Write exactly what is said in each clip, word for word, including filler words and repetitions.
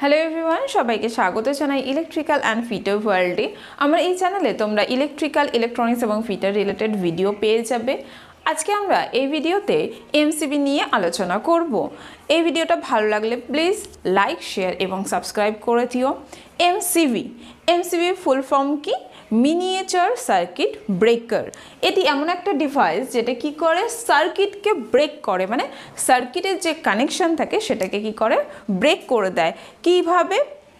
Hello everyone, সবাইকে স্বাগত জানাই ইলেকট্রিক্যাল অ্যান্ড ফিটার ওয়ার্ল্ডে। আমার এই চ্যানেলে তোমরা ইলেকট্রিক্যাল, ইলেকট্রনিক্স এবং ফিটার রিলেটেড ভিডিও পেয়ে যাবে। আজকে আমরা এই ভিডিওতে এমসিবি নিয়ে আলোচনা করব। এই ভিডিওটা ভালো লাগলে প্লিজ লাইক, শেয়ার এবং সাবস্ক্রাইব করে দিও। এমসিবি এমসিবি ফুল ফর্ম কি? Miniature circuit breaker. এটি এমন একটা ডিভাইস যেটা কি করে সার্কিটকে ব্রেক করে, মানে সার্কিটের যে কানেকশন থাকে সেটাকে কি করে ব্রেক করে দেয়। কিভাবে?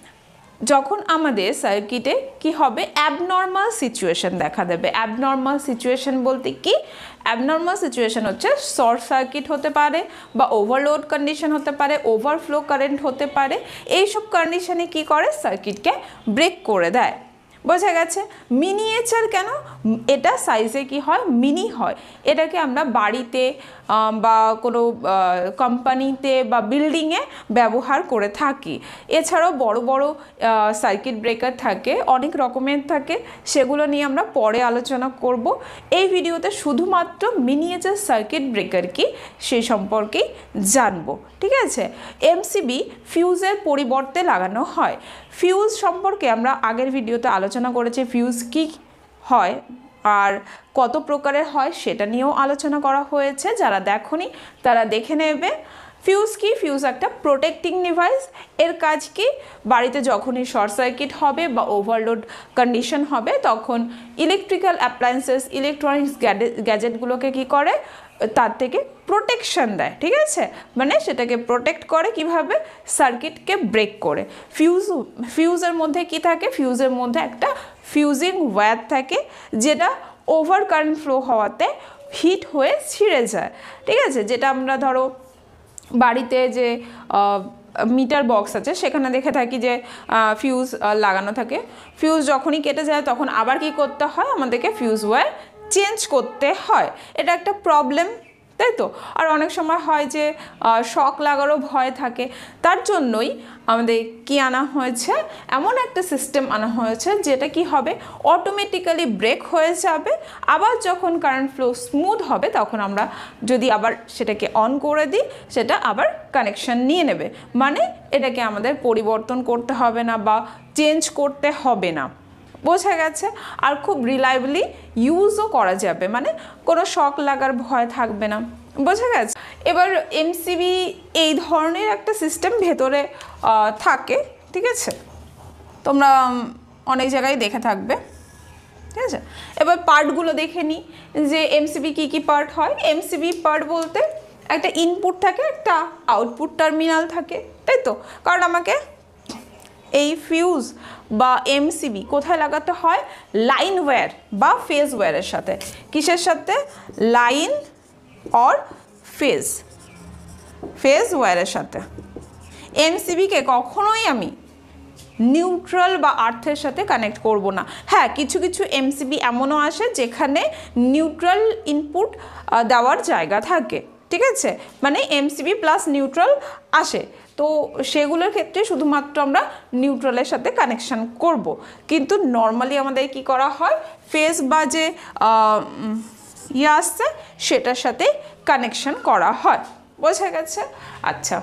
যখন আমাদের সার্কিটে কি হবে, অ্যাবনর্মাল সিচুয়েশন দেখা দেবে। অ্যাবনর্মাল সিচুয়েশন বলতে কি? অ্যাবনর্মাল সিচুয়েশন হচ্ছে শর্ট সার্কিট হতে পারে বা ওভারলোড কন্ডিশন হতে পারে, ওভারফ্লো কারেন্ট হতে পারে। এইসব কন্ডিশনে কি করে সার্কিটকে ব্রেক করে দেয়। বোঝা গেছে? মিনিয়েচার কেন? এটা সাইজে কি হয়, মিনি হয়। এটাকে আমরা বাড়িতে বা কোনো কোম্পানিতে বা বিল্ডিংয়ে ব্যবহার করে থাকি। এছাড়াও বড় বড় সার্কিট ব্রেকার থাকে, অনেক রকমের থাকে, সেগুলো নিয়ে আমরা পরে আলোচনা করব। এই ভিডিওতে শুধুমাত্র মিনিয়েচার সার্কিট ব্রেকার কি সেই সম্পর্কেই জানবো, ঠিক আছে? এমসিবি ফিউজের পরিবর্তে লাগানো হয়। ফিউজ সম্পর্কে আমরা আগের ভিডিওতে আলোচনা করেছি, ফিউজ কি হয় আর কত প্রকারের হয় সেটা নিয়েও আলোচনা করা হয়েছে। যারা দেখোনি তারা দেখে নেবে। ফিউজ কি? ফিউজ একটা প্রোটেক্টিং ডিভাইস। এর কাজ কি? বাড়িতে যখনই শর্ট সার্কিট হবে বা ওভারলোড কন্ডিশন হবে তখন ইলেকট্রিক্যাল অ্যাপ্লায়েন্সেস, ইলেকট্রনিক্স গ্যাজেটগুলোকে কি করে, তার থেকে প্রোটেকশন দেয়, ঠিক আছে? মানে সেটাকে প্রোটেক্ট করে কিভাবে? সার্কিটকে ব্রেক করে। ফিউজ ফিউজের মধ্যে কি থাকে? ফিউজের মধ্যে একটা ফিউজিং ওয়্যার থাকে, যেটা ওভার কারেন্ট ফ্লো হওয়াতে হিট হয়ে ছিঁড়ে যায়, ঠিক আছে? যেটা আমরা ধরো বাড়িতে যে মিটার বক্স আছে সেখানে দেখে থাকি যে ফিউজ লাগানো থাকে। ফিউজ যখনই কেটে যায় তখন আবার কি করতে হয়, আমাদেরকে ফিউজ ওয়্যার চেঞ্জ করতে হয়। এটা একটা প্রবলেম, তাই তো? আর অনেক সময় হয় যে শক লাগারও ভয় থাকে। তার জন্যই আমাদের কি আনা হয়েছে, এমন একটা সিস্টেম আনা হয়েছে যেটা কি হবে, অটোমেটিক্যালি ব্রেক হয়ে যাবে। আবার যখন কারেন্ট ফ্লো স্মুথ হবে তখন আমরা যদি আবার সেটাকে অন করে দিই, সেটা আবার কানেকশন নিয়ে নেবে। মানে এটাকে আমাদের পরিবর্তন করতে হবে না বা চেঞ্জ করতে হবে না। বোঝা গেছে? আর খুব রিলায়েবলি ইউজও করা যাবে, মানে কোনো শক লাগার ভয় থাকবে না। বোঝা গেছে? এবার এমসিবি এই ধরনের একটা সিস্টেম ভেতরে থাকে, ঠিক আছে? তোমরা অনেক জায়গায় দেখে থাকবে, ঠিক আছে? এবার পার্টগুলো দেখে নিই যে এমসিবি কী কী পার্ট হয়। এমসিবি পার্ট বলতে একটা ইনপুট থাকে, একটা আউটপুট টার্মিনাল থাকে, তাই তো? কারণ আমাকে এই ফিউজ বা এমসিবি কোথায় লাগাতে হয়? লাইন ওয়্যার বা ফেজ ওয়্যারের সাথে। কিসের সাথে? লাইন অর ফেজ ফেজ ওয়্যারের সাথে। এমসিবিকে কখনোই আমি নিউট্রাল বা আর্থের সাথে কানেক্ট করব না। হ্যাঁ, কিছু কিছু এমসিবি এমনও আসে যেখানে নিউট্রাল ইনপুট দেওয়ার জায়গা থাকে, ঠিক আছে? মানে এমসিবি প্লাস নিউট্রাল আসে, তো সেগুলোর ক্ষেত্রে শুধুমাত্র আমরা নিউট্রালের সাথে কানেকশান করব। কিন্তু নর্মালি আমাদের কি করা হয়, ফেজ বা যে ইয়ে আসছে সেটার সাথে কানেকশান করা হয়। বোঝা গেছে? আচ্ছা,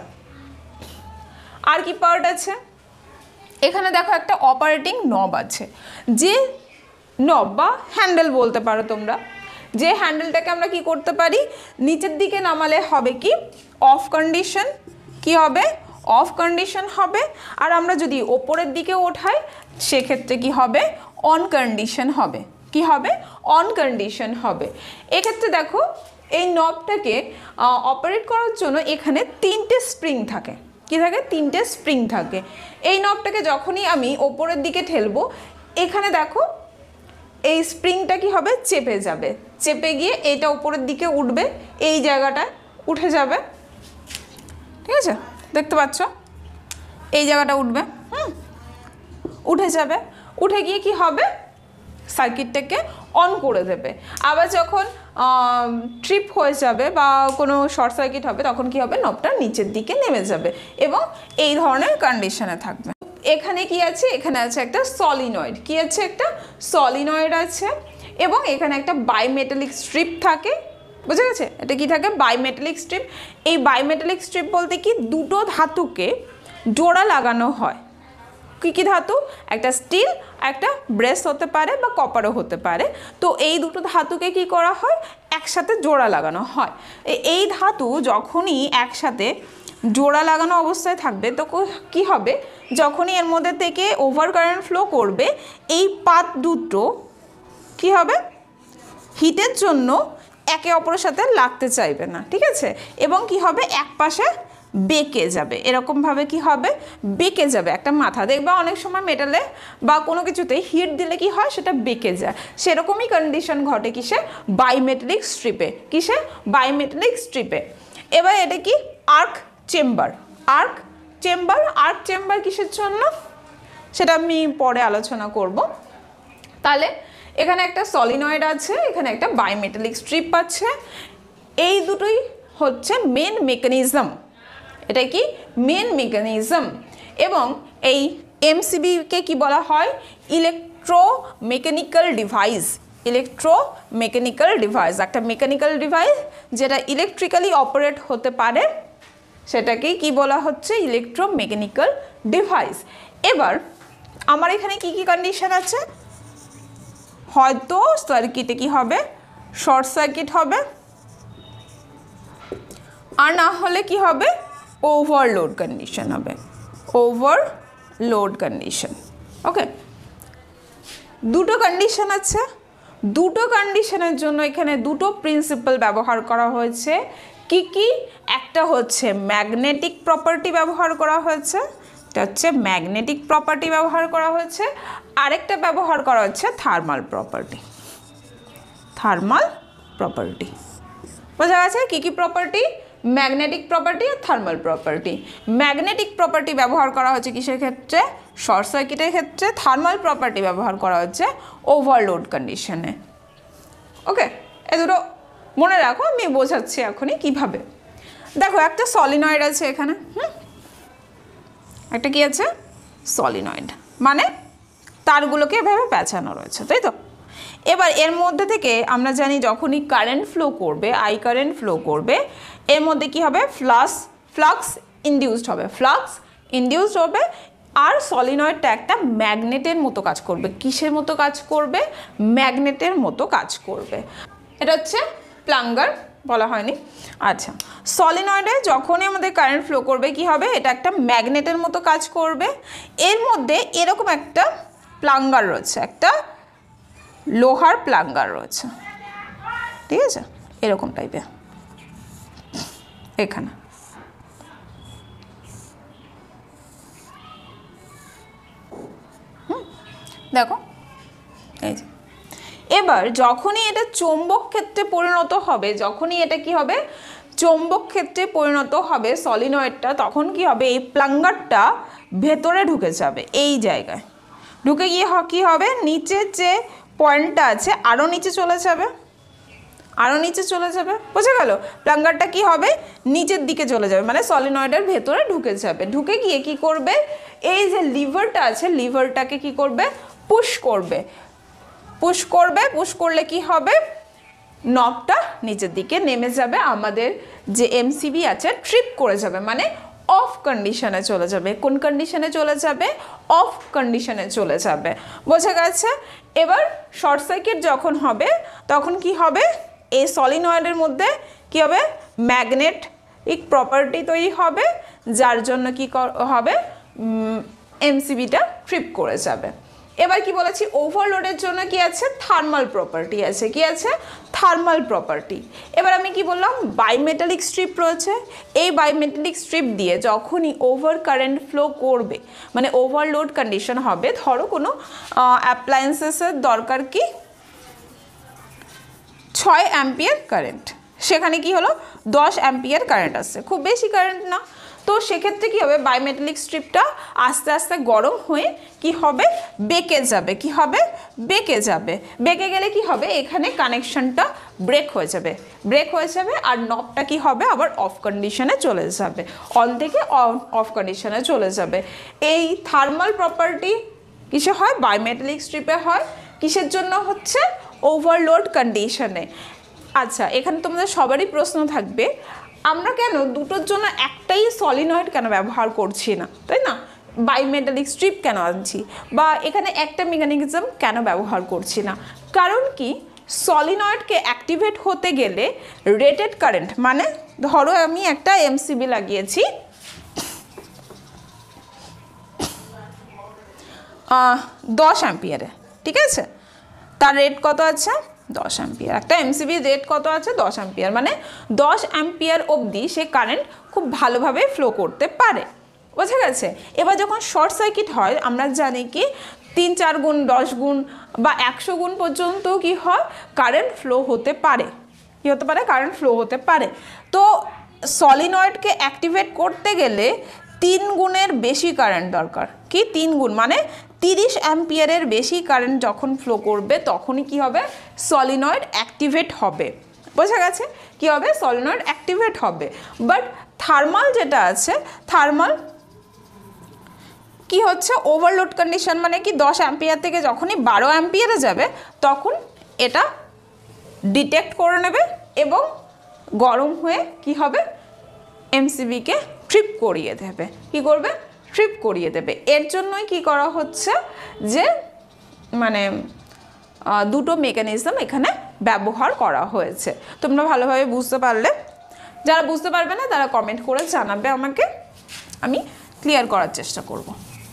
আর কি পার্ট আছে? এখানে দেখো একটা অপারেটিং নব আছে, যে নব বা হ্যান্ডেল বলতে পারো তোমরা। যে হ্যান্ডেলটাকে আমরা কি করতে পারি, নিচের দিকে নামালে হবে কি, অফ কন্ডিশন। কি হবে? অফ কন্ডিশন হবে। আর আমরা যদি ওপরের দিকে ওঠাই সেক্ষেত্রে কি হবে, অন কন্ডিশন হবে। কি হবে? অন কন্ডিশন হবে। এক্ষেত্রে দেখো এই নবটাকে অপারেট করার জন্য এখানে তিনটে স্প্রিং থাকে। কি থাকে? তিনটে স্প্রিং থাকে। এই নবটাকে যখনই আমি ওপরের দিকে ঠেলবো, এখানে দেখো এই স্প্রিংটা কি হবে, চেপে যাবে। চেপে গিয়ে এটা উপরের দিকে উঠবে, এই জায়গাটায় উঠে যাবে, ঠিক আছে? দেখতে পাচ্ছ এই জায়গাটা উঠবে, হুম উঠে যাবে। উঠে গিয়ে কি হবে, সার্কিটটাকে অন করে দেবে। আবার যখন ট্রিপ হয়ে যাবে বা কোনো শর্ট সার্কিট হবে তখন কি হবে, নবটা নিচের দিকে নেমে যাবে এবং এই ধরনের কন্ডিশনে থাকবে। এখানে কি আছে? এখানে আছে একটা সলিনয়েড। কি আছে? একটা সলিনয়েড আছে এবং এখানে একটা বাইমেটালিক স্ট্রিপ থাকে। বুঝে গেছে? এটা কি থাকে? Bimetallic strip. এই বাইমেটালিক স্ট্রিপ বলতে কি, দুটো ধাতুকে জোড়া লাগানো হয়। কী কী ধাতু? একটা স্টিল, একটা ব্রেস হতে পারে বা কপারও হতে পারে। তো এই দুটো ধাতুকে কি করা হয়? একসাথে জোড়া লাগানো হয়। এই ধাতু যখনই একসাথে জোড়া লাগানো অবস্থায় থাকবে তো কি হবে? যখনই এর মধ্যে থেকে ওভার কারেন্ট ফ্লো করবে, এই পাত দুটো কি হবে? হিটের জন্য একে অপরের সাথে লাগতে চাইবে না, ঠিক আছে? এবং কি হবে? এক পাশে বেঁকে যাবে, এরকমভাবে কি হবে? বেঁকে যাবে একটা মাথা। দেখবা অনেক সময় মেটালে বা কোনো কিছুতে হিট দিলে কি হয়? সেটা বেঁকে যায়। সেরকমই কন্ডিশন ঘটে কিসে? বাইমেটালিক স্ট্রিপে। কিসে? বাইমেটালিক স্ট্রিপে। এবার এটা কি? Arc chamber. Arc chamber arc chamber কিসের জন্য? সেটা আমি পরে আলোচনা করব। তাহলে এখানে একটা সলিনয়েড আছে, এখানে একটা বাইমেটালিক স্ট্রিপ আছে। এই দুটোই হচ্ছে মেন মেকানিজম। এটা কি? Main mechanism. এবং এই এমসিবিকে কি বলা হয়? Electromechanical device. ইলেকট্রোমেকানিক্যাল ডিভাইস, একটা মেকানিক্যাল ডিভাইস যেটা ইলেকট্রিক্যালি অপারেট হতে পারে, সেটাকেই কি বলা হচ্ছে? Electromechanical device. এবার আমার এখানে কি কি কন্ডিশন আছে? হয়তো সার্কিটে কি হবে? শর্ট সার্কিট হবে, আর না হলে কি হবে? ওভারলোড কন্ডিশন হবে। Overload condition. ওকে, দুটো কন্ডিশন আছে। দুটো কন্ডিশনের জন্য এখানে দুটো প্রিন্সিপাল ব্যবহার করা হয়েছে। কি কি? একটা হচ্ছে ম্যাগনেটিক প্রপার্টি ব্যবহার করা হয়েছে, এটা হচ্ছে ম্যাগনেটিক প্রপার্টি ব্যবহার করা হয়েছে। আরেকটা ব্যবহার করা হচ্ছে থার্মাল প্রপার্টি। থার্মাল প্রপার্টি বোঝা গেছে? কী কী প্রপার্টি? ম্যাগনেটিক প্রপার্টি আর থার্মাল প্রপার্টি। ম্যাগনেটিক প্রপার্টি ব্যবহার করা হচ্ছে কিসের ক্ষেত্রে? শর্ট সার্কিটের ক্ষেত্রে। থার্মাল প্রপার্টি ব্যবহার করা হচ্ছে ওভারলোড কন্ডিশনে। ওকে, এ দুটো মনে রাখো, আমি বোঝাচ্ছি এখনই কিভাবে। দেখো একটা সলিনয়েড আছে এখানে, হুম, একটা কি আছে? সলিনয়েড, মানে তারগুলোকে এভাবে পেঁচানো রয়েছে, তাই তো? এবার এর মধ্যে থেকে আমরা জানি যখনই কারেন্ট ফ্লো করবে, আই কারেন্ট ফ্লো করবে, এর মধ্যে কি হবে? ফ্লাক্স ফ্লাক্স ইনডিউসড হবে। ফ্লাক্স ইনডিউসড হবে। আর সলিনয়েডটা একটা ম্যাগনেটের মতো কাজ করবে। কিসের মতো কাজ করবে? ম্যাগনেটের মতো কাজ করবে। এটা হচ্ছে প্লাঙ্গার, বলা হয়নি। আচ্ছা, সলিনয়েডে যখনই আমাদের কারেন্ট ফ্লো করবে কি হবে? এটা একটা ম্যাগনেটের মতো কাজ করবে। এর মধ্যে এরকম একটা প্লাঙ্গার রয়েছে, একটা লোহার প্লাঙ্গার রয়েছে, ঠিক আছে? এরকম টাইপের এখানে। হুম, দেখো এই যে। এবার যখনই এটা চৌম্বক ক্ষেত্রে পরিণত হবে, যখনই এটা কি হবে? চৌম্বক ক্ষেত্রে পরিণত হবে সলিনয়েডটা, তখন কি হবে? এই প্লাঙ্গারটা ভেতরে ঢুকে যাবে, এই জায়গায় ঢুকে গিয়ে কি হবে? নিচের যে পয়েন্টটা আছে আরও নিচে চলে যাবে, আরও নিচে চলে যাবে। বোঝা গেল? প্লাঙ্গারটা কি হবে? নিচের দিকে চলে যাবে, মানে সলিনয়েডের ভেতরে ঢুকে যাবে। ঢুকে গিয়ে কি করবে? এই যে লিভারটা আছে, লিভারটাকে কি করবে? পুশ করবে। পুশ করবে। পুশ করলে কি হবে? নবটা নিচের দিকে নেমে যাবে, আমাদের যে এমসিবি আছে ট্রিপ করে যাবে, মানে অফ কন্ডিশনে চলে যাবে। কোন কন্ডিশনে চলে যাবে? অফ কন্ডিশনে চলে যাবে। বোঝা গেছে? এবার শর্ট সার্কিট যখন হবে তখন কি হবে? এই সলিনয়েডের মধ্যে কি হবে? ম্যাগনেটিক প্রপার্টি তৈরি হবে, যার জন্য কি হবে? এমসিবিটা ট্রিপ করে যাবে। এবার কি বলেছি? ওভারলোডের জন্য কি আছে? থার্মাল প্রপার্টি আছে। কি আছে? Thermal property. এবার আমি কি বললাম? বাইমেটালিক স্ট্রিপ রয়েছে। এই বাইমেটালিক স্ট্রিপ দিয়ে যখনই ওভার কারেন্ট ফ্লো করবে, মানে ওভারলোড কন্ডিশন হবে, ধরো কোনো অ্যাপ্লায়েন্সেসের দরকার কি ছয় অ্যাম্পিয়ার কারেন্ট, সেখানে কি হলো? দশ অ্যাম্পিয়ার কারেন্ট আসছে, খুব বেশি কারেন্ট না। তো সেক্ষেত্রে কী হবে? বাইমেটালিক স্ট্রিপটা আস্তে আস্তে গরম হয়ে কি হবে? বেঁকে যাবে। কি হবে? বেঁকে যাবে। বেঁকে গেলে কি হবে? এখানে কানেকশনটা ব্রেক হয়ে যাবে, ব্রেক হয়ে যাবে আর নবটা কি হবে? আবার অফ কন্ডিশনে চলে যাবে, অন থেকে অফ কন্ডিশনে চলে যাবে। এই থার্মাল প্রপার্টি কিসে হয়? বাইমেটালিক স্ট্রিপে হয়। কিসের জন্য হচ্ছে? ওভারলোড কন্ডিশনে। আচ্ছা, এখানে তোমাদের সবারই প্রশ্ন থাকবে, আমরা কেন দুটোর জন্য একটাই সলিনয়েড কেন ব্যবহার করছি না, তাই না? বাইমেটালিক স্ট্রিপ কেন আনছি, বা এখানে একটা মেকানিজম কেন ব্যবহার করছি না? কারণ কি, সলিনয়েডকে অ্যাক্টিভেট হতে গেলে রেটেড কারেন্ট, মানে ধরো আমি একটা এমসিবি লাগিয়েছি দশ অ্যাম্পিয়ারে, ঠিক আছে, তার রেট কত আছে দশ অ্যাম্পিয়ার। একটা এমসিবি রেট কত আছে দশ অ্যাম্পিয়ার, মানে দশ অ্যাম্পিয়ার অবধি সে কারেন্ট খুব ভালোভাবে ফ্লো করতে পারে, বোঝা গেছে? এবার যখন শর্ট সার্কিট হয় আমরা জানি কি তিন চার গুণ দশ গুণ বা একশো গুণ পর্যন্ত কি হয় কারেন্ট ফ্লো হতে পারে, কি হতে পারে কারেন্ট ফ্লো হতে পারে। তো সলিনয়েডকে অ্যাক্টিভেট করতে গেলে তিন গুণের বেশি কারেন্ট দরকার। কি তিন গুণ, মানে তিরিশ অ্যাম্পিয়ারের বেশি কারেন্ট যখন ফ্লো করবে তখনই কি হবে সলিনয়েড অ্যাক্টিভেট হবে, বোঝা গেছে? কি হবে সলিনয়েড অ্যাক্টিভেট হবে। বাট থার্মাল যেটা আছে, থার্মাল কি হচ্ছে ওভারলোড কন্ডিশন, মানে কি দশ অ্যাম্পিয়ার থেকে যখনই বারো অ্যাম্পিয়ারে যাবে তখন এটা ডিটেক্ট করে নেবে এবং গরম হয়ে কি হবে এমসিবিকে ট্রিপ করিয়ে দেবে। কি করবে ট্রিপ করিয়ে দেবে। এর জন্যই কি করা হচ্ছে যে মানে দুটো মেকানিজম এখানে ব্যবহার করা হয়েছে। তোমরা ভালোভাবে বুঝতে পারলে, যারা বুঝতে পারবে না তারা কমেন্ট করে জানাবে আমাকে, আমি ক্লিয়ার করার চেষ্টা করব।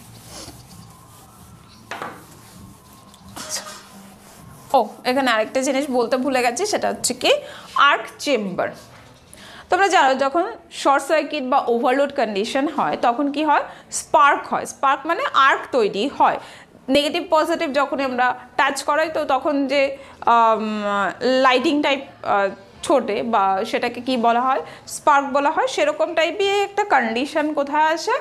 ও এখানে আরেকটা জিনিস বলতে ভুলে গেছি, সেটা হচ্ছে কি আর্ক চেম্বার। তোমরা জানো যখন শর্ট সার্কিট বা ওভারলোড কন্ডিশন হয় তখন কি হয় স্পার্ক হয়। স্পার্ক মানে আর্ক তৈরি হয়। নেগেটিভ পজিটিভ যখন আমরা টাচ করাই তো তখন যে লাইটিং টাইপ ছোটে বা সেটাকে কি বলা হয় স্পার্ক বলা হয়। সেরকম টাইপই একটা কন্ডিশন কোথায় আসে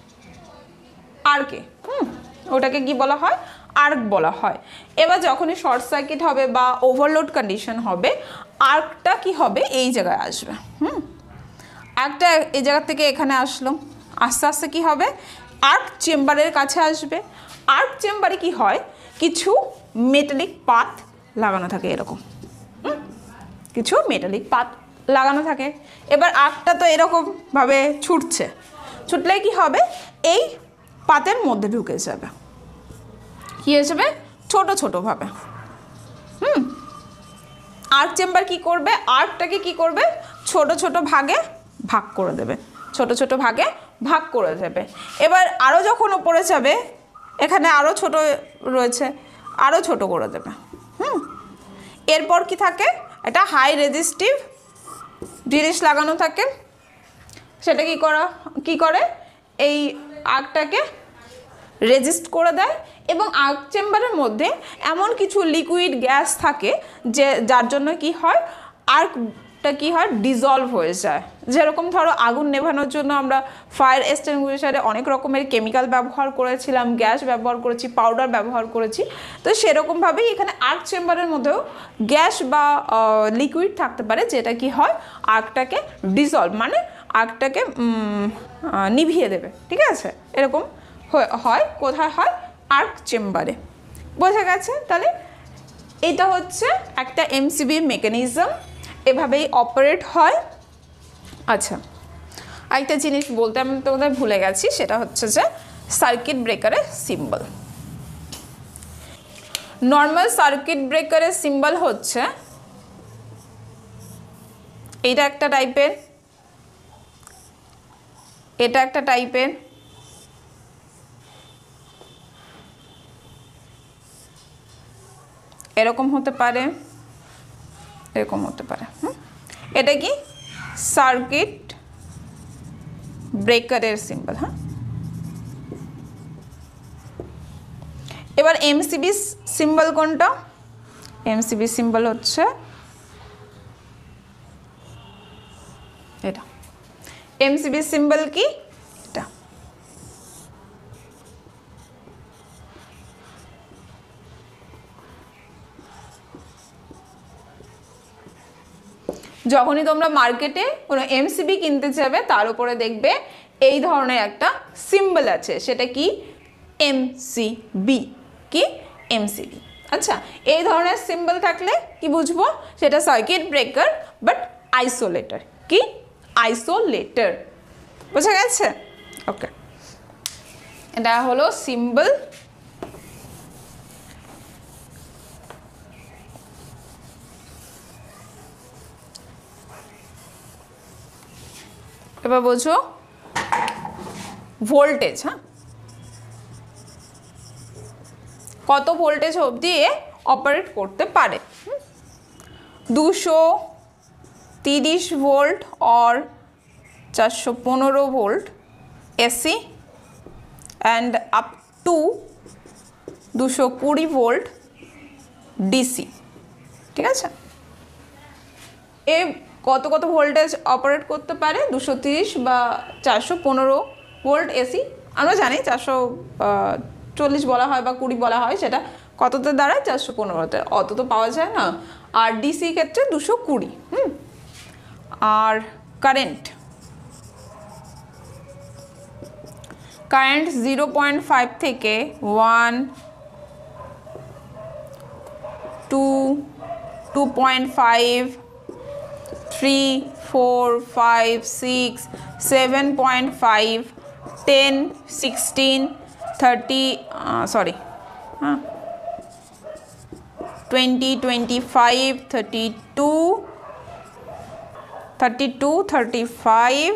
আর্কে, হুম ওটাকে কি বলা হয় আর্ক বলা হয়। এবার যখনই শর্ট সার্কিট হবে বা ওভারলোড কন্ডিশন হবে আর্কটা কি হবে এই জায়গায় আসবে, হুম আর্কটা এই জায়গা থেকে এখানে আসলো, আস্তে আস্তে কি হবে আর্ক চেম্বারের কাছে আসবে। আর্ক চেম্বারে কি হয় কিছু মেটালিক পাত লাগানো থাকে, এরকম হুম কিছু মেটালিক পাত লাগানো থাকে। এবার আর্কটা তো এরকমভাবে ছুটছে, ছুটলে কি হবে এই পাতের মধ্যে ঢুকে যাবে, কি হয়ে যাবে ছোটো ছোটোভাবে। হুম আর্ক চেম্বার কি করবে আর্কটাকে কি করবে ছোট ছোট ভাগে ভাগ করে দেবে, ছোট ছোট ভাগে ভাগ করে দেবে। এবার আরও যখন ওপরে যাবে এখানে আরও ছোট রয়েছে আরও ছোট করে দেবে। হুম এরপর কি থাকে একটা হাই রেজিস্টিভ জিনিস লাগানো থাকে, সেটা কি করা কি করে এই আর্কটাকে রেজিস্ট করে দেয়। এবং আর্ক চেম্বারের মধ্যে এমন কিছু লিকুইড গ্যাস থাকে যে যার জন্য কি হয় আর্কটা কি হয় ডিজলভ হয়ে যায়। যেরকম ধরো আগুন নেভানোর জন্য আমরা ফায়ার এক্সটিংগুইশারে অনেক রকমের কেমিক্যাল ব্যবহার করেছিলাম, গ্যাস ব্যবহার করেছি, পাউডার ব্যবহার করেছি, তো সেরকমভাবেই এখানে আর্ক চেম্বারের মধ্যেও গ্যাস বা লিকুইড থাকতে পারে যেটা কি হয় আর্কটাকে ডিজলভ মানে আর্কটাকে নিভিয়ে দেবে, ঠিক আছে এরকম হয়। কোথায় হয় আর্ক চেম্বারে, বোঝা গেছে? তাহলে এটা হচ্ছে একটা এমসিবি মেকানিজম, এভাবেই অপারেট হয়। আচ্ছা আরেকটা জিনিস বলতে আমি তোমাদের ভুলে গেছি, সেটা হচ্ছে যে সার্কিট ব্রেকারের সিম্বল। নর্মাল সার্কিট ব্রেকারের সিম্বল হচ্ছে এটা একটা টাইপের, এটা একটা টাইপের, এরকম হতে পারে, এরকম হতে পারে। হুম এটা কি সার্কিট ব্রেকারের সিম্বল। হ্যাঁ এবার এমসিবি সিম্বল কোনটা? এমসিবি সিম্বল হচ্ছে এটা। এমসিবি সিম্বল কি এটা। যখনই তোমরা মার্কেটে কোনো এমসিবি কিনতে যাবে তার উপরে দেখবে এই ধরনের একটা সিম্বল আছে, সেটা কি এমসিবি। কি এমসিবি। আচ্ছা এই ধরনের সিম্বল থাকলে কি বুঝবো সেটা সার্কিট ব্রেকার বাট আইসোলেটর। কি আইসোলেটর। বুঝা গেছে? ওকে, এটা হলো সিম্বল। এবার বোঝো ভোল্টেজ। হ্যাঁ, কত ভোল্টেজ অবধি এ অপারেট করতে পারে? দুশো তিরিশ ভোল্ট অর চারশো পনেরো volt AC and up to দুশো কুড়ি ভোল্ট ডিসি। ঠিক আছে, এ কত কত ভোল্টেজ অপারেট করতে পারে? দুশো তিরিশ বা চারশো পনেরো ভোল্ট এসি। আমরা জানি চারশো চল্লিশ বলা হয় বা কুড়ি বলা হয়, সেটা কততে দাঁড়ায়? চারশো পনেরোতে, অত তো পাওয়া যায় না। আর ডিসি ক্ষেত্রে দুশো কুড়ি। হুম, আর current current zero point five থেকে one two two point five three four five six seven point five ten sixteen thirty sorry হ্যাঁ twenty twenty five thirty two thirty two thirty five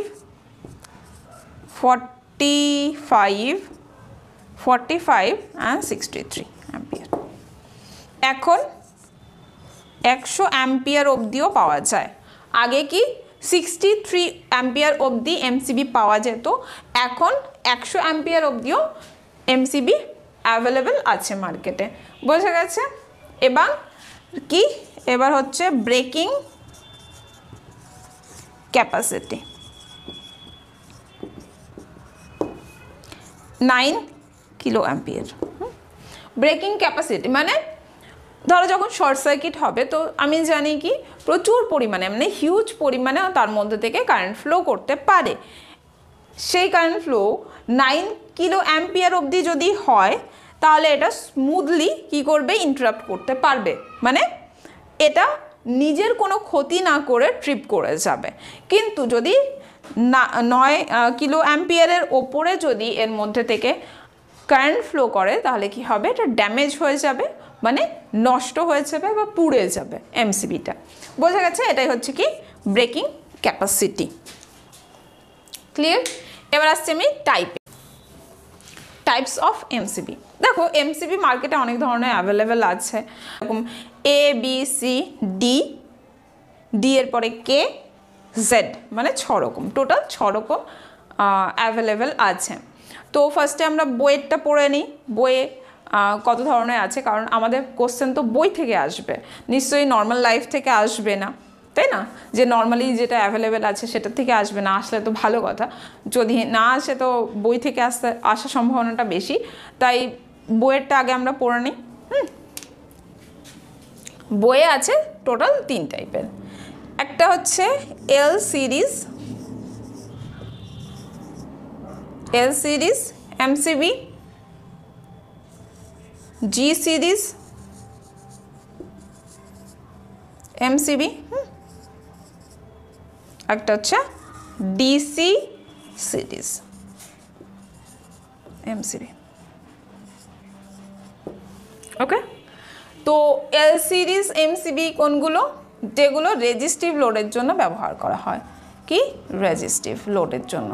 forty five forty five and sixty three ampere. এখন একশো ampere অবধিও পাওয়া যায়। আগে কি sixty three ampere অবধি এমসিবি পাওয়া যেত, এখন একশো অ্যাম্পিয়ার অবধিও এমসিবি অ্যাভেলেবেল আছে মার্কেটে। বোঝা গেছে? এবার কি, এবার হচ্ছে breaking capacity nine kilo ampere. Breaking capacity মানে ধরো যখন শর্ট সার্কিট হবে, তো আমি জানি কি প্রচুর পরিমাণে মানে হিউজ পরিমাণে তার মধ্যে থেকে কারেন্ট ফ্লো করতে পারে। সেই current flow nine kilo ampere অবধি যদি হয়, তাহলে এটা স্মুথলি কি করবে? ইন্টারাপ্ট করতে পারবে, মানে এটা নিজের কোনো ক্ষতি না করে ট্রিপ করে যাবে। কিন্তু যদি না নয় কিলো অ্যাম্পিয়ারের ওপরে যদি এর মধ্যে থেকে কারেন্ট ফ্লো করে, তাহলে কি হবে? এটা ড্যামেজ হয়ে যাবে, মানে নষ্ট হয়ে যাবে বা পুড়ে যাবে এমসিবিটা। বোঝা গেছে? এটাই হচ্ছে কি ব্রেকিং ক্যাপাসিটি। ক্লিয়ার? এবার আসছে আমি টাইপে টাইপস অফ এমসিবি। দেখো এমসিবি মার্কেটে অনেক ধরনের অ্যাভেলেবেল আছে, এরকম A B C D, D এর পরে কে, জেড, মানে ছ রকম, টোটাল ছ রকম অ্যাভেলেবেল আছে। তো ফার্স্টে আমরা বইয়েরটা পড়ে নিই। বইয়ে কত ধরনের আছে, কারণ আমাদের কোশ্চেন তো বই থেকে আসবে, নিশ্চয়ই নর্মাল লাইফ থেকে আসবে না, তাই না? যে নর্মালি যেটা অ্যাভেলেবেল আছে সেটা থেকে আসবে না, আসলে তো ভালো কথা। যদি না আসে তো বই থেকে আসতে আসার সম্ভাবনাটা বেশি, তাই বইয়েরটা আগে আমরা পড়ে নিই। হুম, বইয়ে আছে টোটাল তিন টাইপের। একটা হচ্ছে L series, L series MCB, G series MCB, একটা হচ্ছে ডিসি সিরিজ এমসিবি। ওকে, তো এল সিরিজ এমসিবি কোনগুলো? যেগুলো রেজিস্টিভ লোডের জন্য ব্যবহার করা হয়। কি রেজিস্টিভ লোডের জন্য?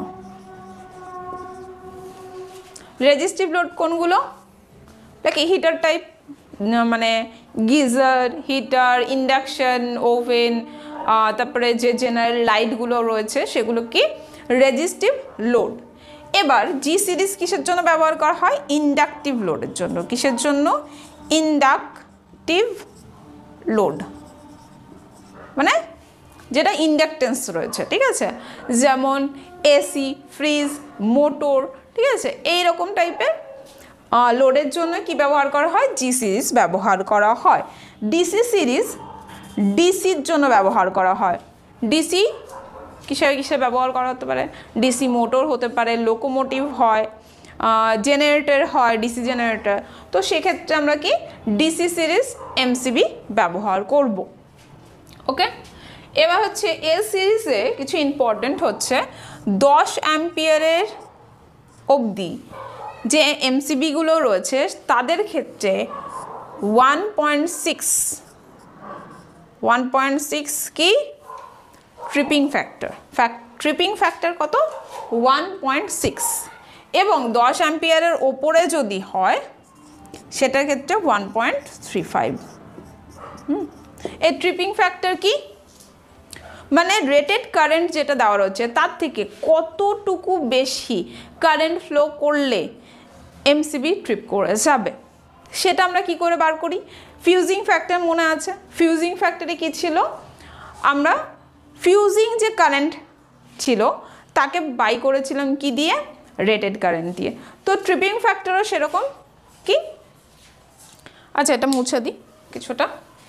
রেজিস্টিভ লোড কোনগুলো? লাইক হিটার টাইপ, মানে গিজার, হিটার, ইন্ডাকশন, ওভেন, তারপরে যে জেনারেল লাইটগুলো রয়েছে সেগুলো কি রেজিস্টিভ লোড। এবার জি সিরিজ কিসের জন্য ব্যবহার করা হয়? ইন্ডাকটিভ লোডের জন্য। কিসের জন্য? ইন্ডাকটিভ লোড, মানে যেটা ইন্ডাকটেন্স রয়েছে, ঠিক আছে? যেমন এসি, ফ্রিজ, মোটর, ঠিক আছে? এইরকম টাইপের লোডের জন্য কি ব্যবহার করা হয়? জি সিরিজ ব্যবহার করা হয়। ডিসি সিরিজ ডিসির জন্য ব্যবহার করা হয়। ডিসি কিসের কিসের ব্যবহার করা হতে পারে? ডিসি মোটর হতে পারে, লোকোমোটিভ হয়, জেনারেটর হয়, ডিসি জেনারেটর। তো সেক্ষেত্রে আমরা কি ডিসি সিরিজ এমসিবি ব্যবহার করব। ওকে, এবার হচ্ছে এল সিরিজে কিছু ইম্পর্টেন্ট হচ্ছে দশ অ্যাম্পিয়ারের অবধি যে এমসিবিগুলো রয়েছে তাদের ক্ষেত্রে one point six one point six কি tripping factor fact tripping factor কত ওয়ান পয়েন্ট সিক্স এবং দশ অ্যাম্পিয়ারের ওপরে যদি হয় সেটার ক্ষেত্রে ওয়ান পয়েন্ট থ্রি ফাইভ। হুম এই ট্রিপিং ফ্যাক্টর কি মানে রেটেড কারেন্ট যেটা দেওয়া রয়েছে তার থেকে কতটুকু বেশি কারেন্ট ফ্লো করলে এমসিবি ট্রিপ করে যাবে সেটা আমরা কি করে বার করি। ফিউজিং ফ্যাক্টর মনে আছে, ফিউজিং ফ্যাক্টরে কি ছিল, আমরা ফিউজিং যে কারেন্ট ছিল তাকে বাই করেছিলাম কি দিয়ে, রেটেড কারেন্ট দিয়ে। তো ট্রিপিং ফ্যাক্টরও সেরকম কি, আচ্ছা এটা মুছে দিই কিছুটা,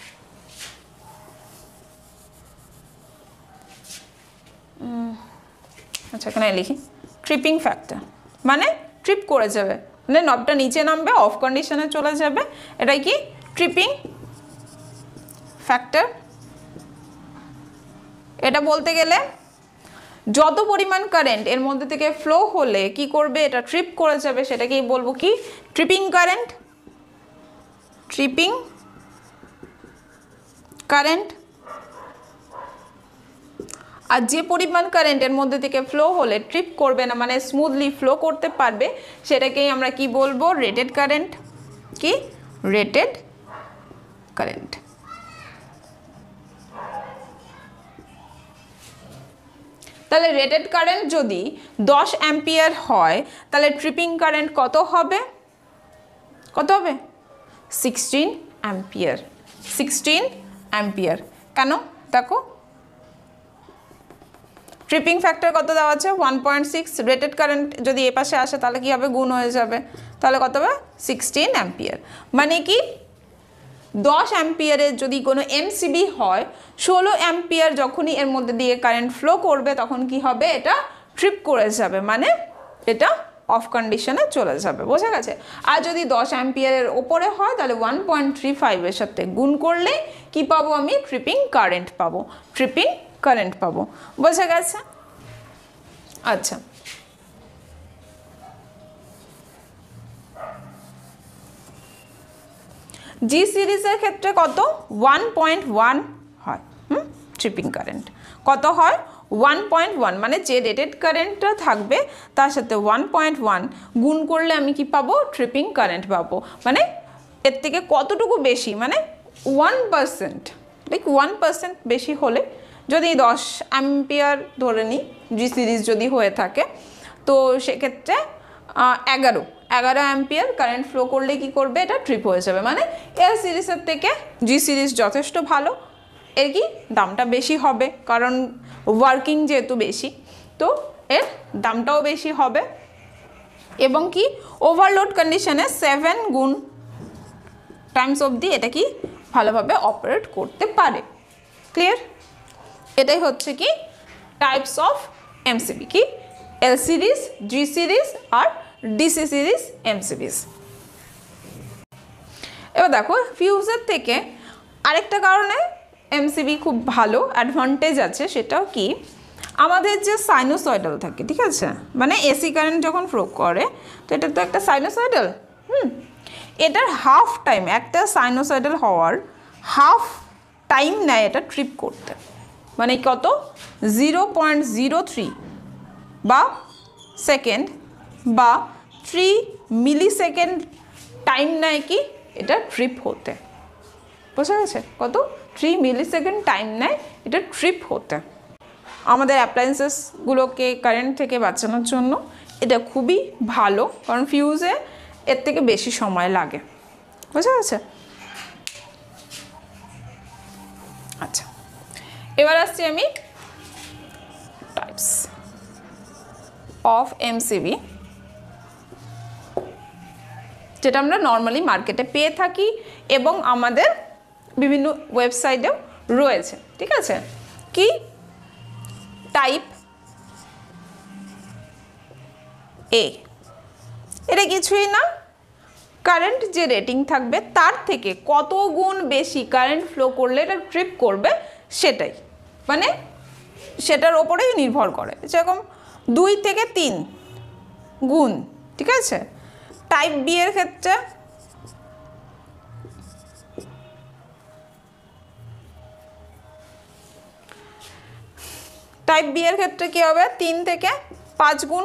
আচ্ছা এখানে লিখি ট্রিপিং ফ্যাক্টর মানে ট্রিপ করে যাবে, মানে নবটা নিচে নামবে, অফ কন্ডিশনে চলে যাবে, এটাই কি ট্রিপিং ফ্যাক্টর। এটা বলতে গেলে যত পরিমাণ কারেন্ট এর মধ্যে থেকে ফ্লো হলে কি করবে, এটা ট্রিপ করে যাবে, সেটাকেই বলবো কি ট্রিপিং কারেন্ট। Tripping current. আর যে পরিমাণ কারেন্ট এর মধ্যে থেকে ফ্লো হলে ট্রিপ করবে না, মানে স্মুথলি ফ্লো করতে পারবে, সেটাকেই আমরা কি বলবো, রেটেড কারেন্ট। কি রেটেড কারেন্ট। তাহলে রেটেড কারেন্ট যদি দশ অ্যাম্পিয়ার হয় তাহলে ট্রিপিং কারেন্ট কত হবে, কত হবে সিক্সটিন অ্যাম্পিয়ার। সিক্সটিন অ্যাম্পিয়ার কেন দেখো, ট্রিপিং ফ্যাক্টর কত দেওয়া আছে one point six, rated current যদি এ পাশে আসে তাহলে কি হবে, গুণ হয়ে যাবে, তাহলে কত হবে সিক্সটিন অ্যাম্পিয়ার। মানে কি দশ অ্যাম্পিয়ারের যদি কোনো এমসিবি হয়, ষোলো অ্যাম্পিয়ার যখনই এর মধ্যে দিয়ে কারেন্ট ফ্লো করবে তখন কি হবে, এটা ট্রিপ করে যাবে, মানে এটা অফ কন্ডিশনে চলে যাবে, বোঝা গেছে। আর যদি দশ অ্যাম্পিয়ারের ওপরে হয় তাহলে ওয়ান পয়েন্ট থ্রি ফাইভের সাথে গুণ করলে কি পাবো আমি, ট্রিপিং কারেন্ট পাবো, ট্রিপিং কারেন্ট পাবো, বোঝা গেছে। আচ্ছা জি সিরিজের ক্ষেত্রে কত, ওয়ান পয়েন্ট ওয়ান হয় হুম ট্রিপিং কারেন্ট, কত হয় ওয়ান পয়েন্ট ওয়ান, মানে যে রেটেড কারেন্টটা থাকবে তার সাথে ওয়ান পয়েন্ট ওয়ান গুণ করলে আমি কি পাবো, ট্রিপিং কারেন্ট পাবো। মানে এর থেকে কতটুকু বেশি, মানে one percent, like one percent বেশি হলে, যদি দশ অ্যাম্পিয়ার ধরে নিই জি সিরিজ যদি হয়ে থাকে, তো সেক্ষেত্রে এগারো এগারো অ্যাম্পিয়ার কারেন্ট ফ্লো করলে কি করবে, এটা ট্রিপ হয়ে যাবে। মানে এল সিরিজের থেকে জি সিরিজ যথেষ্ট ভালো, এর কি দামটা বেশি হবে, কারণ ওয়ার্কিং যেহেতু বেশি তো এর দামটাও বেশি হবে, এবং কি ওভারলোড কন্ডিশনে সেভেন গুণ টাইমস অবধি এটা কি ভালোভাবে অপারেট করতে পারে। ক্লিয়ার? এটাই হচ্ছে কি টাইপস অফ এমসিবি, কি এল সিরিজ, জি সিরিজ আর ডিসি সিরিজ এমসিবিস। এবার দেখো ফিউজের থেকে আরেকটা কারণে এমসিবি খুব ভালো অ্যাডভান্টেজ আছে, সেটাও কি আমাদের যে সাইনোসয়েডাল থাকে, ঠিক আছে, মানে এসি কারেন্ট যখন ফ্লো করে তো এটা তো একটা সাইনোসয়েডাল, হুম এটার হাফ টাইম, একটা সাইনোসয়েডাল হওয়ার হাফ টাইম নেয় এটা ট্রিপ করতে, মানে কত জিরো পয়েন্ট জিরো থ্রি বা সেকেন্ড বা থ্রি মিলি সেকেন্ড টাইম নেয় কি এটা ট্রিপ হতে, বোঝা গেছে, কত থ্রি মিলি সেকেন্ড টাইম নেয় এটা ট্রিপ হতে। আমাদের অ্যাপ্লায়েন্সেসগুলোকে কারেন্ট থেকে বাঁচানোর জন্য এটা খুবই ভালো, কারণ ফিউজে এর থেকে বেশি সময় লাগে, বোঝা গেছে। আচ্ছা এবার আসছি আমি টাইপস অফ এমসিবি, যেটা আমরা নর্মালি মার্কেটে পেয়ে থাকি এবং আমাদের বিভিন্ন ওয়েবসাইটেও রয়েছে, ঠিক আছে। কি টাইপ এ, এটা কিছুই না, কারেন্ট যে রেটিং থাকবে তার থেকে কত গুণ বেশি কারেন্ট ফ্লো করলে এটা ট্রিপ করবে সেটাই, মানে সেটার ওপরেই নির্ভর করে, যেরকম দুই থেকে তিন গুণ, ঠিক আছে। টাইপ বি এর ক্ষেত্রে টাইপ বি এর ক্ষেত্রে কি হবে, তিন থেকে পাঁচ গুণ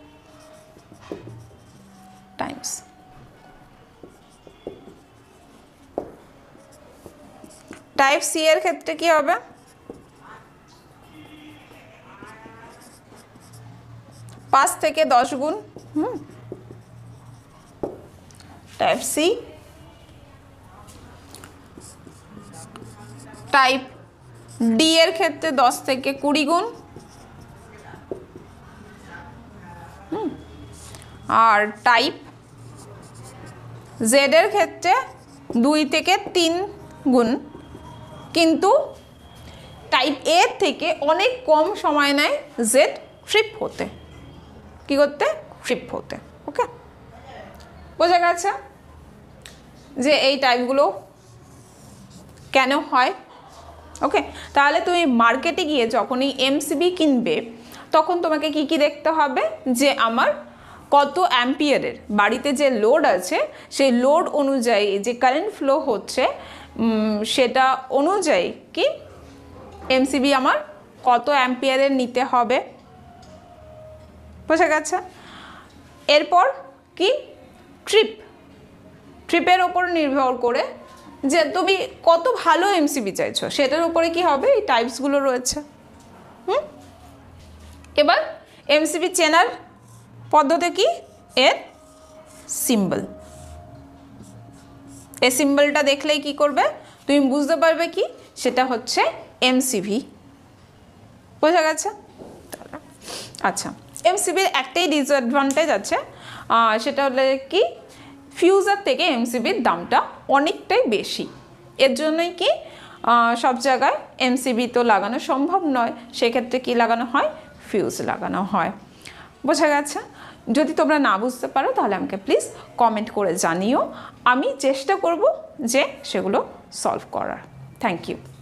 টাইমস। টাইপ সি এর ক্ষেত্রে কি হবে, পাঁচ থেকে দশ গুণ। হুম টাইপ সি। টাইপ ডি এর ক্ষেত্রে দশ থেকে কুড়ি গুণ। হুম আর টাইপ জেড এর ক্ষেত্রে দুই থেকে তিন গুণ, কিন্তু টাইপ এ থেকে অনেক কম সময় নেয় জেড ট্রিপ হতে, কি করতে, ট্রিপ হতে। ওকে, বোঝা গেছে যে এই টাইপগুলো কেন হয়। ওকে, তাহলে তুমি মার্কেটে গিয়ে যখনই এমসিবি কিনবে তখন তোমাকে কি কি দেখতে হবে, যে আমার কত অ্যাম্পিয়ারের বাড়িতে যে লোড আছে সেই লোড অনুযায়ী যে কারেন্ট ফ্লো হচ্ছে সেটা অনুযায়ী কি এমসিবি আমার কত অ্যাম্পিয়ারের নিতে হবে। বোঝা গেছে। এরপর কি ট্রিপ, ট্রিপের ওপর নির্ভর করে যে তুমি কত ভালো এমসিবি চাইছো সেটার উপরে কি হবে, এই টাইপসগুলো রয়েছে। হুম এবার এমসিবি চেনার পদ্ধতি কি, এর সিম্বল। এই সিম্বলটা দেখলেই কি করবে, তুমি বুঝতে পারবে কি সেটা হচ্ছে এমসিবি। বোঝা গেছে। আচ্ছা, এমসিবির একটাই ডিসঅ্যাডভান্টেজ আছে, সেটা হলে কি ফিউজার থেকে এমসিবির দামটা অনেকটাই বেশি। এর জন্যই কি সব জায়গায় এমসিবি তো লাগানো সম্ভব নয়, সেক্ষেত্রে কি লাগানো হয়, ফিউজ লাগানো হয়। বোঝা গেছে। যদি তোমরা না বুঝতে পারো তাহলে আমাকে প্লিজ কমেন্ট করে জানিও, আমি চেষ্টা করব যে সেগুলো সলভ করার। Thank you.